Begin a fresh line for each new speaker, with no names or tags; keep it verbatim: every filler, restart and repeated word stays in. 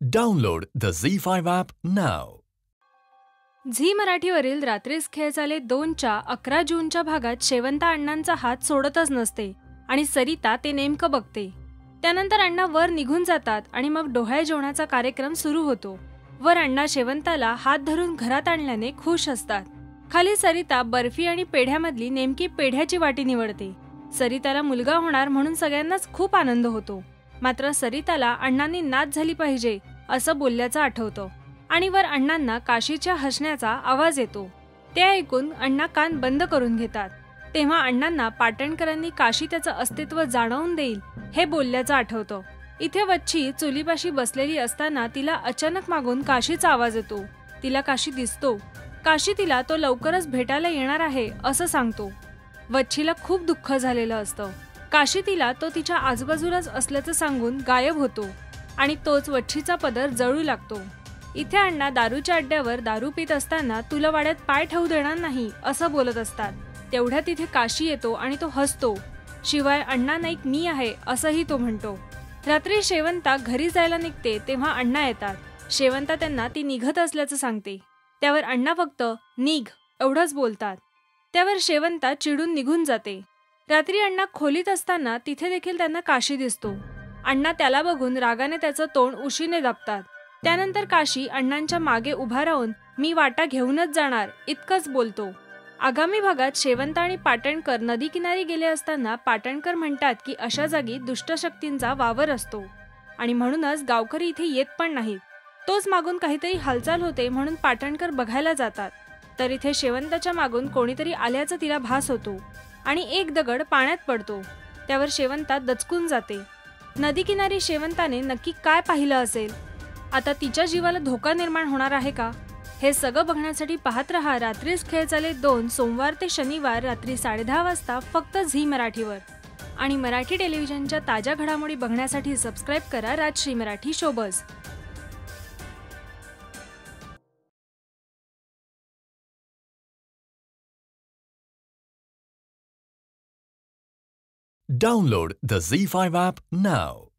Download the Zee five app now.
झी मराठीवरील रात्रीस खेळ चाले दोनच्या अकरा जूनच्या भागात शेवंता अण्णांचा हात सोडतच नसते आणि सरिता ते नेमकं बघते. त्यानंतर अण्णा वर निघून जातात आणि मग डोहाळे जेवणाचा कार्यक्रम सुरू होतो. वर अण्णा शेवंताला हात धरून घरात आणल्याने खुश असतात. खाली सरिता बर्फी आणि पेढ्यामधली नेमकी पेढ्याची वाटी निवडते. सरिताला मुलगा होणार म्हणून सगळ्यांनाच खूप आनंद होतो. मात्र सरिताला अण्णांनी नात झाली पाहिजे असं बोलल्याचं आठवतं आणि वर अण्णांना काशीच्या हसण्याचा आवाज येतो. ते ऐकून अण्णा कान बंद करून घेतात. तेव्हा अण्णांना पाटणकरांनी काशी त्याचं अस्तित्व जाणवून देईल हे बोलल्याचं आठवतं. इथे वच्छी चुलीपाशी बसलेली असताना तिला अचानक मागून काशीचा आवाज येतो. तिला काशी दिसतो. काशी तिला तो लवकरच भेटायला येणार आहे असं सांगतो. वच्छीला खूप दुःख झालेलं असतं. काशी तिला तो तिच्या आजूबाजूलाच असल्याचं सांगून गायब होतो आणि तोच वच्छीचा पदर जळू लागतो. इथे अण्णा दारूच्या अड्ड्यावर दारू पित असताना तुला वाड्यात पाय ठेवू देणार नाही असं बोलत असतात. तेवढ्या तिथे काशी येतो आणि तो हसतो. शिवाय अण्णा नाईक मी आहे असंही तो म्हणतो. रात्री शेवंता घरी जायला निघते तेव्हा अण्णा येतात. शेवंता त्यांना ती निघत असल्याचं सांगते. त्यावर अण्णा फक्त निघ एवढंच बोलतात. त्यावर शेवंता चिडून निघून जाते. रात्री अण्णा खोलीत असताना तिथे देखील त्यांना काशी दिसतो. अण्णा त्याला बघून रागाने त्याचं तोंड उशीने दाबतात. त्यानंतर काशी अण्णांच्या मागे उभा राहून मी वाटा घेऊनच जाणार इतकंच बोलतो. आगामी भागात शेवंता आणि पाटणकर नदी किनारी गेले असताना पाटणकर म्हणतात की अशा जागी दुष्टशक्तींचा वावर असतो आणि म्हणूनच गावकरी इथे येत पण नाहीत. तोच मागून काहीतरी हालचाल होते म्हणून पाटणकर बघायला जातात. तर इथे शेवंताच्या मागून कोणीतरी आल्याचं तिला भास होतो आणि एक दगड पाण्यात पडतो. त्यावर शेवंता दचकून जाते. नदी किनारी शेवंताने नक्की काय पाहिलं असेल? आता तिच्या जीवाला धोका निर्माण होणार आहे का? हे सगळं बघण्यासाठी पाहत रहा रात्रीस खेळ चाले दोन सोमवार ते शनिवार रात्री साडेदहा वाजता फक्त झी मराठीवर. आणि मराठी टेलिव्हिजनच्या ताज्या घडामोडी बघण्यासाठी सबस्क्राईब करा Rajshri Marathi ShowBuzz.
Download the Zee five app now.